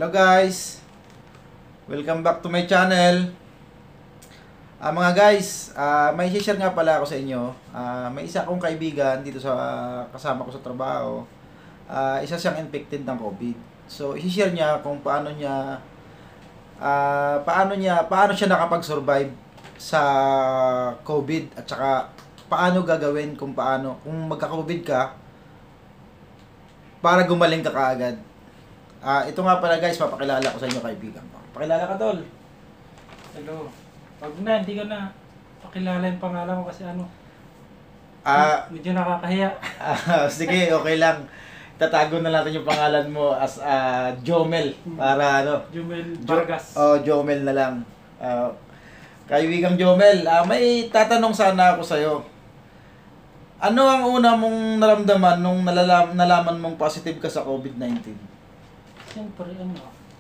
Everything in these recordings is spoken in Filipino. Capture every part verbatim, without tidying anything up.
Hello guys, welcome back to my channel. Ah mga guys, ah may share nga pala ako sa inyo. Ah may isa akong kaibigan dito sa kasama ko sa trabaho. Ah isa siyang infected ng COVID. So i-share niya kung paano niya ah paano niya paano siya nakapag-survive sa COVID at saka paano gagawin kung paano kung magka-COVID ka para gumaling ka kaagad. Ah, ito nga pala guys, papakilala ko sa inyo kaibigan ko. Pakilala ka, tol. Hello. Pag na, hindi ko na pakilala yung pangalan ko kasi ano. Ah, medyo nakakahiya. ah, sige, okay lang. Tatago na natin yung pangalan mo as ah, Jomel para ano. Jumel Jo- Vargas. Oh, Jomel na lang. Ah, kaibigang Jomel, ah, may tatanong sana ako sa iyo. Ano ang una mong naramdaman nung nalalam, nalaman mong positive ka sa COVID nineteen? Siyempre ano,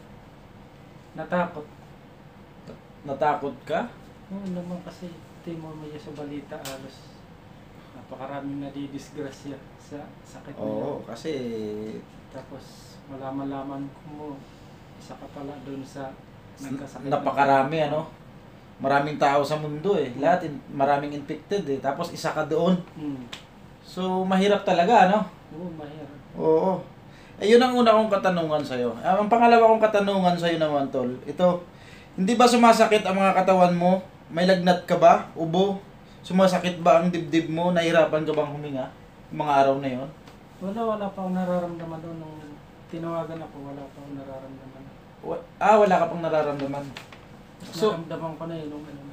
natakot. Natakot ka? Oo naman kasi timo mo sa balita halos napakaraming nadidisgrasya sa sakit na Oo, yan. kasi Tapos malaman-laman ko mo, isa ka pala doon sa nagkasakit. napakarami ano. Maraming tao sa mundo eh. Lahat in, maraming infected eh. Tapos isa ka doon. Hmm. So mahirap talaga ano. Oo, mahirap. Oo. Eh yun ang una kong katanungan sa iyo. Ang pangalawa kong katanungan sa iyo naman, tol. Ito, hindi ba sumasakit ang mga katawan mo? May lagnat ka ba? Ubo? Sumasakit ba ang dibdib mo? Nahirapan ka bang huminga? Yung mga araw na yon? Wala, wala pa akong nararamdaman doon nung tinawagan ako, wala pa akong nararamdaman. Wa- Ah, wala ka pang nararamdaman. So- So, naramdaman ko na yun nung ano na.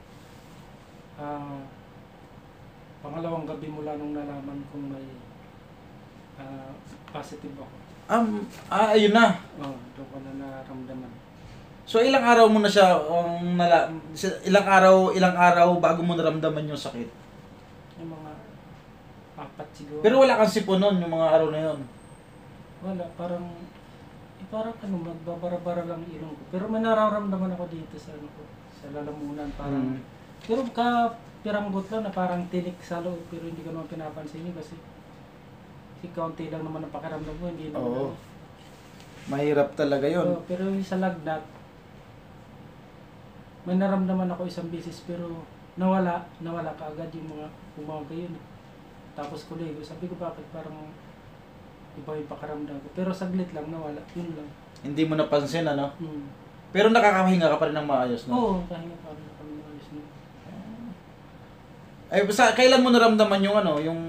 Ah, pangalawang gabi mula nung nalaman kong may ah, positive ako. Um, ah, ayun na. Oh, doon ko na naramdaman. So ilang araw mo na siya um, nala, si- ilang araw ilang araw bago mo naramdaman yung sakit. Yung mga apat siguro. Pero wala kang sipon nun yung mga araw na yun. Wala, parang eh, parang ano, magbabara-bara lang yung ilong ko. Pero may nararamdaman ako dito sa ano ko, sa lalamunan parang. Mm. Pero ka piranggot lang na parang tinik sa loob, pero hindi ko naman pinapansin yun kasi si kaunti lang naman ang pakiramdam mo, hindi naman. Oo. ano. Mahirap talaga yun. Oo, pero yung sa lagnat, may naramdaman ako isang beses pero nawala, nawala kaagad yung mga umaga yun. Tapos kuligo, sabi ko bakit parang iba yung pakiramdam ko. Pero saglit lang, nawala, yun lang. Hindi mo napansin ano. Hmm. Pero nakakahinga ka pa rin ng maayos no. Oo, kahinga pa rin ako ng ayos na. Ay sa kailan mo naramdaman yung ano, yung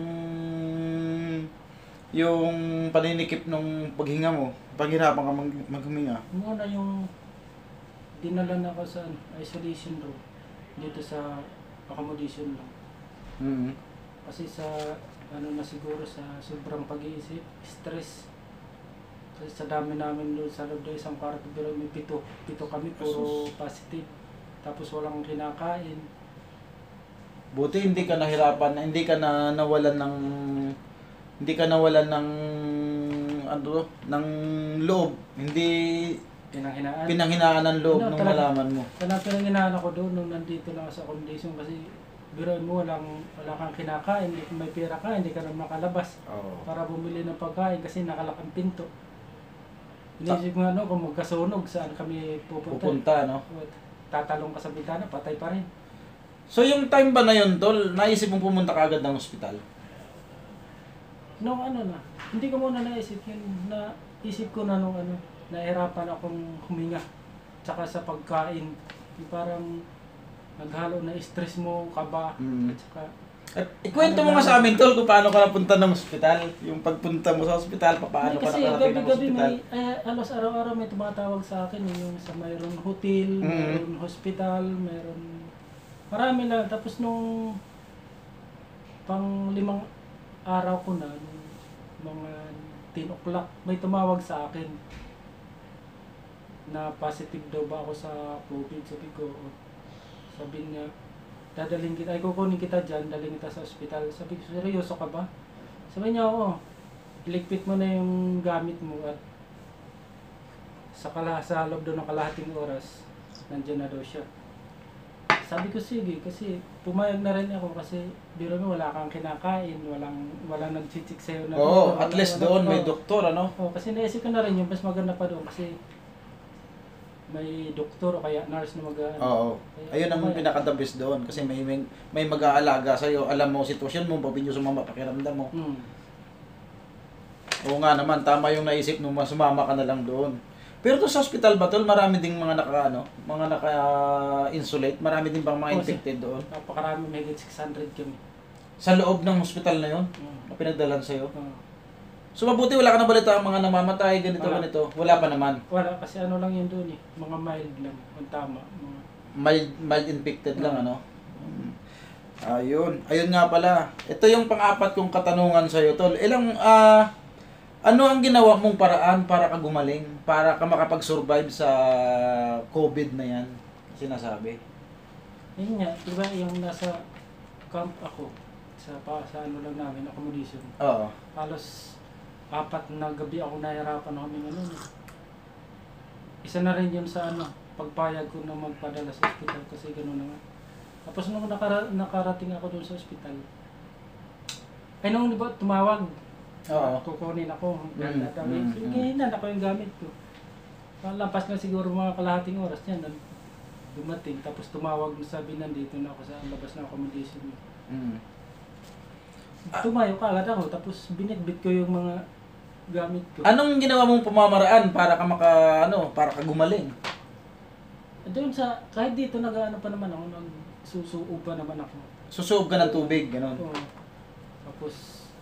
yung paninikip nung paghinga mo? Paghirapan ka mag, maghuminga. Muna yung dinala na ako sa ano, isolation room dito sa accommodation lang. Mm. Kasi sa ano na siguro sa sobrang pag-iisip, stress. Kasi sa dami namin doon sa loob ng isang kwarto, pero may pito, pito kami, puro positive. Tapos walang kinakain. Buti hindi ka nahirapan, hindi ka na nawalan ng hindi ka nawalan ng ano, ng loob. Hindi Pinanghinaan. pinanghinaan ng loob Ano, nung talaga? malaman mo. Kaya pinanghinaan ako doon nung nandito lang ako sa accommodation kasi biruin mo, walang, wala kang kinakain, hindi may pera ka, hindi ka na makalabas Oo. para bumili ng pagkain kasi nakalak ang pinto. Inisip mo ano, kung magkasunog, saan kami pupunta? Pupunta no. Tatalong ka sa bintana, patay pa rin. So yung time ba na yun, tol, naisip mong pumunta ka agad ng ospital? Nung ano na, hindi ko muna naisip yun, naisip ko na nung ano, nahirapan akong huminga. Tsaka sa pagkain, yung parang naghalo na stress mo, kaba, Mm. at saka At ikwento mo nga sa amin, tol, kung paano ka napunta ng ospital. Yung pagpunta mo sa ospital, paano ka hindi, kasi nakarating ng gabi-gabi ospital. may, eh, alos araw-araw may tumatawag sa akin, eh, yung sa mayroong hotel, Mm. mayroong hospital, mayroong marami lang. Tapos nung pang limang araw ko na, nung mga ten o'clock, may tumawag sa akin na positive daw ba ako sa COVID. Sabi ko, "Oh." Sabi niya, dadalhin kita, ay kukunin kita dyan, dalhin kita sa ospital. Sabi ko, seryoso ka ba? Sabi niya, oo, iligpit mo na yung gamit mo at sa, kala, sa loob doon ng kalahating oras, nandiyan na daw siya. Sabi ko, sige, kasi pumayag na rin ako kasi biro mo, wala kang kinakain, walang, walang nag-chichik sa'yo na. Oo, doktor, at wala- least wala- doon may oo. doktor, ano? Oo, kasi naisip ko na rin yung mas maganda pa doon kasi may doktor o kaya nurse na mag Oo. Ayun ang okay. pinaka-the best doon kasi may may, may mag-aalaga sa iyo, alam mo sitwasyon mo, pabinyo sumama pakiramdam mo. Hmm. Oo nga naman, tama yung naisip mo, mas sumama ka na lang doon. Pero to sa hospital ba tol, marami ding mga naka ano, mga naka-insulate, marami din bang mga Oo, infected doon? Napakarami, may six hundred kami. Sa loob ng hospital na yon, Hmm. na pinagdalan sa iyo. Ah. So mabuti wala ka na balita ang mga namamatay, ganito, Wala. ganito. Wala pa naman. Wala, kasi ano lang yun doon eh. Mga mild lang. Ang tama. Mga... Mild, mild infected lang, ano? Mm. Ayun. Ayun nga pala. Ito yung pang-apat kong katanungan sa'yo, tol. Ilang, ah, ano ang ginawa mong paraan para ka gumaling? Para ka makapag-survive sa COVID na yan? Sinasabi. Yun nga, di ba yung nasa camp ako, sa, pa, sa ano lang namin, accommodation. Oo. Halos apat na gabi ako nahirapan na kami ano. Isa na rin yun sa ano, pagpayag ko na magpadala sa ospital kasi gano'n na nga. Tapos nung nakara nakarating ako doon sa ospital, ay nung di ba tumawag, Oo. kukunin ako, Mm, dadami. mm, Sige, na ako yung gamit ko. Lampas na siguro mga kalahating oras yan, dumating. Tapos tumawag, sabi nandito na ako sa labas ng accommodation. Mm. Tumayo ka agad ako, tapos binitbit ko yung mga gamit ko. Anong ginawa mong pamamaraan para ka maka, ano, para ka gumaling? Doon sa, kahit dito nag-ano pa naman ako, nagsusuo pa naman ako. Susuob ka ng tubig, gano'n. Oo. Tapos,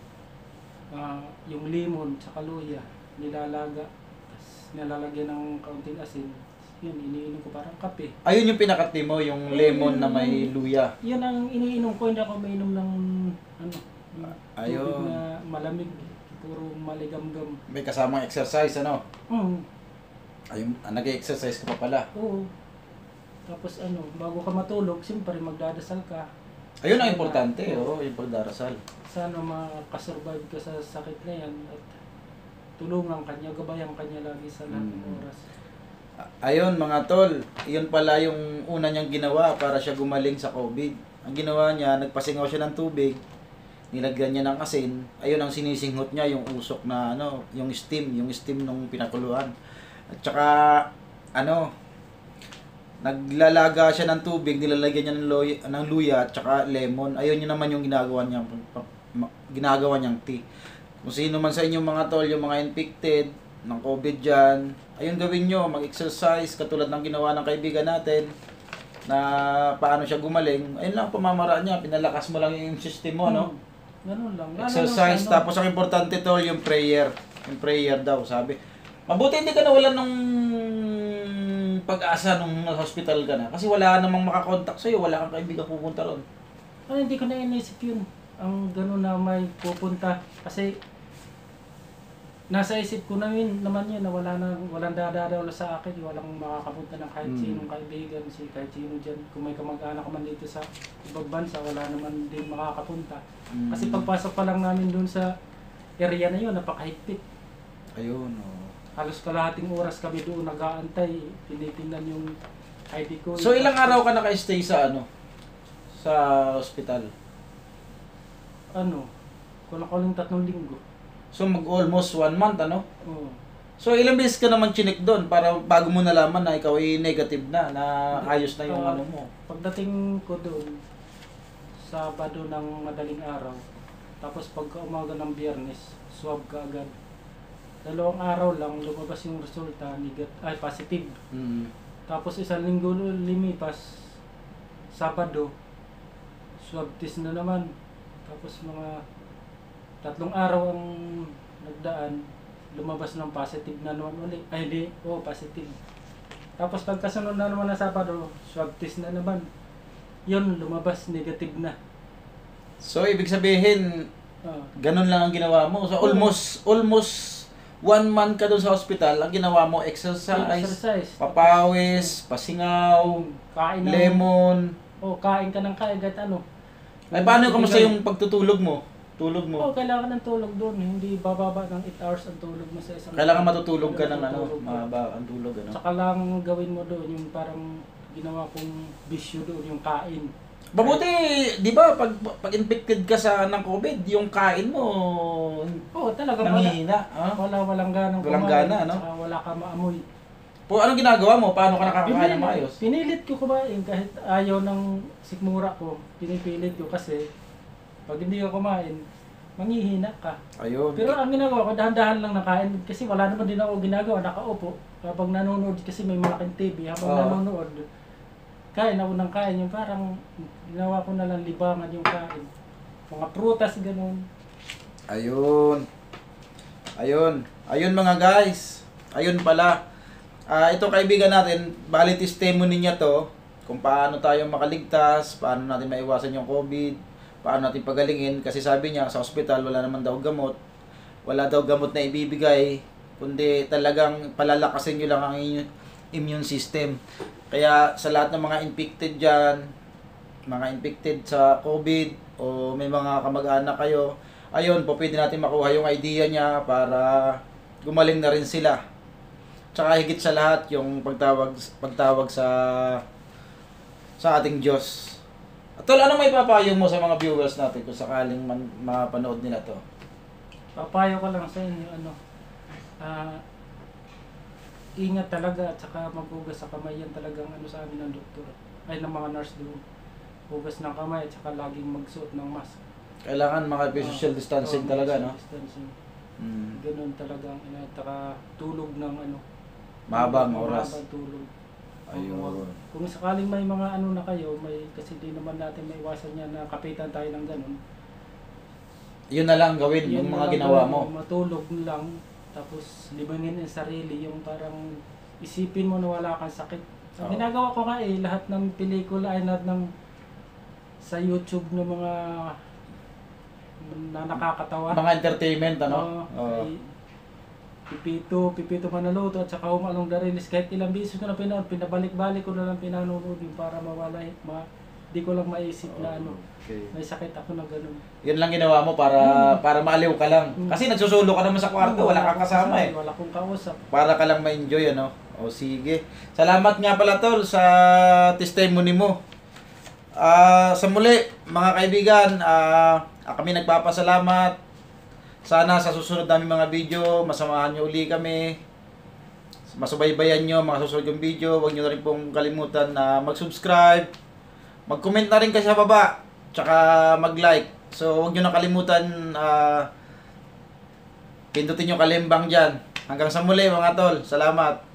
ah, yung limon sa luya, nilalaga. Tapos nilalagyan ng kaunting asin. Yun, iniinom ko parang kape. Ayun yung pinakati mo, yung lemon na may luya. Yun ang iniinom ko, hindi ako mainom ng ano, Ayun. tubig na malamig. Puro maligamgam. May kasamang exercise, ano? Mm. Ayun, ah, nag-exercise ka pa pala. Oo. Tapos ano, bago ka matulog, siyempre magdadasal ka. Ayun ang importante, oh, yung pagdarasal. Sana makasurvive ka sa sakit na yan at tulungan kanya, gabayan kanya lagi sa lahat ng Mm. oras. Ayun mga tol, yun pala yung una niyang ginawa para siya gumaling sa COVID. Ang ginawa niya, nagpasingaw siya ng tubig, nilagyan niya ng asin, ayun ang sinisinghot niya, yung usok na ano, yung steam, yung steam nung pinakuluan. At saka, ano, naglalaga siya ng tubig, nilalagyan niya ng, loy, ng luya at saka lemon. Ayun yun naman yung ginagawa niya, ginagawa niyang tea. Kung sino man sa inyo mga tol, yung mga infected ng COVID dyan, ayun gawin nyo, mag-exercise, katulad ng ginawa ng kaibigan natin, na paano siya gumaling. Ayun lang, pamamaraan niya, pinalakas mo lang yung system mo, no? Hmm. Ganun lang. Lalo Exercise, lang sa ano, tapos ang importante tol, yung prayer. Yung prayer daw, sabi. Mabuti hindi ka nawalan ng pag-asa nung hospital ka na. Kasi wala namang makakontak sa'yo, wala kang kaibigan pupunta ron. ano, hindi ko na inisip yun. Ang ganun na may pupunta. Kasi nasa isip ko na yun naman yun na wala na, walang dadadaw sa akin, walang makakapunta ng kahit Hmm. sinong kaibigan, si kahit sino dyan. Kung may kamag-anak man dito sa ibang bansa, wala naman din makakapunta. Mm. Kasi pagpasok pa lang namin dun sa area na yun, napakahigpit. Ayun, oh. Halos kalahating oras kami doon nag-aantay, tinitingnan yung I D ko. So ilang araw ka naka-stay sa ano? Sa hospital? Ano? Kulang-kulang tatlong linggo. So mag almost one month, ano? Oo. So ilang beses ka naman chinik doon para bago mo nalaman na ikaw ay negative na, na ayos na yung Ah, ano mo. Pagdating ko doon, Sabado ng madaling araw, tapos pagka umaga ng Biyernes, swab ka agad. Dalawang araw lang lumabas yung resulta, negat ay positive. Mm. Tapos isang linggo limipas, Sabado, swab test na naman. Tapos mga tatlong araw ang nagdaan, lumabas ng positive na naman ulit. Ay hindi, oh positive. Tapos pagkasunod na naman na Sabado, swab test na naman. Yun, lumabas, negative na. So ibig sabihin, Ah, ganun lang ang ginawa mo. So almost almost one month ka doon sa hospital, ang ginawa mo exercise, exercise. papawis, pasingaw, Kain ng, lemon. oh, kain ka ng kain kahit ano. Ay paano kamusta yung pagtutulog mo? Tulog mo. Oh, kailangan ng tulog doon. Hindi bababa ng eight hours ang tulog mo sa isang... Kailangan matutulog ka ng ano, Matutulog ka. mahaba ang tulog ano. Tsaka lang gawin mo doon yung parang ginawa kong bisyo doon, yung kain. Mabuti, 'di ba, pag pag infected ka sa ng COVID, yung kain mo Oo, oh, talaga wala. nanghihina, ah. Wala, walang ganang Walang kumain, gana, no? tsaka wala ka maamoy. Po, anong ginagawa mo? Paano ka nakakain ng Pinilit, maayos? pinilit ko kumain kahit ayaw ng sikmura ko. Pinipilit ko kasi pag hindi ka kumain, manghihina ka. Ayun. Pero ang ginagawa ko, dahan-dahan lang nakain kasi wala naman din ako ginagawa, nakaupo. Habang nanonood kasi may malaking T V, habang Oo. nanonood, kain ako ng kain. Yung parang ginawa ko na lang libangan yung kain. Mga prutas, ganun. Ayun. Ayun. Ayun mga guys. Ayun pala. Ah, ito kaibigan natin, bali testimony niya to kung paano tayo makaligtas, paano natin maiwasan yung COVID, paano natin pagalingin kasi sabi niya sa ospital wala naman daw gamot. Wala daw gamot na ibibigay, kundi talagang palalakasin niyo lang ang inyong immune system. Kaya sa lahat ng mga infected diyan, mga infected sa COVID o may mga kamag-anak kayo, ayun po pwede natin makuha yung idea niya para gumaling na rin sila. Tsaka higit sa lahat yung pagtawag pagtawag sa sa ating Diyos. At tol, anong may papayo mo sa mga viewers natin kung sakaling man, mapanood nila to? Papayo ko lang sa inyo, ano, ah, ingat talaga at saka maghugas sa kamay. Yan talagang ano sa amin ng doktor. Ay, ng mga nurse doon. Hugas ng kamay at saka laging magsuot ng mask. Kailangan mga social Ah, distancing oo, talaga, social no? distancing. Mm. Ganun talagang ina at saka tulog ng ano. Mahabang tulog, oras. Mahabang tulog. Ayun. Kung sakaling may mga ano na kayo, may kasi di naman natin maiwasan yan na kapitan tayo ng ganun. Yun na lang gawin Yun yung na mga lang ginawa gawin, mo. Matulog lang, tapos libangin ang sarili, yung parang isipin mo na wala kang sakit. Ang Oo. ginagawa ko nga eh, lahat ng pelikula ay lahat ng sa YouTube ng mga na nakakatawa. Mga entertainment, ano? Oo, Oo. kay Pipito, Pipito Manaloto at saka Umalong Darilis. Kahit ilang beses ko na pinanood, pinabalik-balik ko na lang pinanonood yung para mawala, ma, di ko lang maisip na ano, Okay. may sakit ako na ganun. Yun lang ginawa mo para para maaliw ka lang. Mm. Kasi nagsusulo ka naman sa kwarto, wala kang kasama eh. Wala kong kausap. Para ka lang ma-enjoy, ano? O sige. Salamat nga pala tol sa testimony mo. Ah, sa muli, mga kaibigan, ah kami nagpapasalamat. Sana sa susunod namin mga video, masamahan nyo uli kami. Masubaybayan nyo mga susunod yung video. Huwag nyo na rin pong kalimutan na mag-subscribe. Mag-comment na rin kayo sa baba. Tsaka mag-like. So, huwag nyo na kalimutan ah pindutin yung kalimbang dyan. Hanggang sa muli mga tol. Salamat.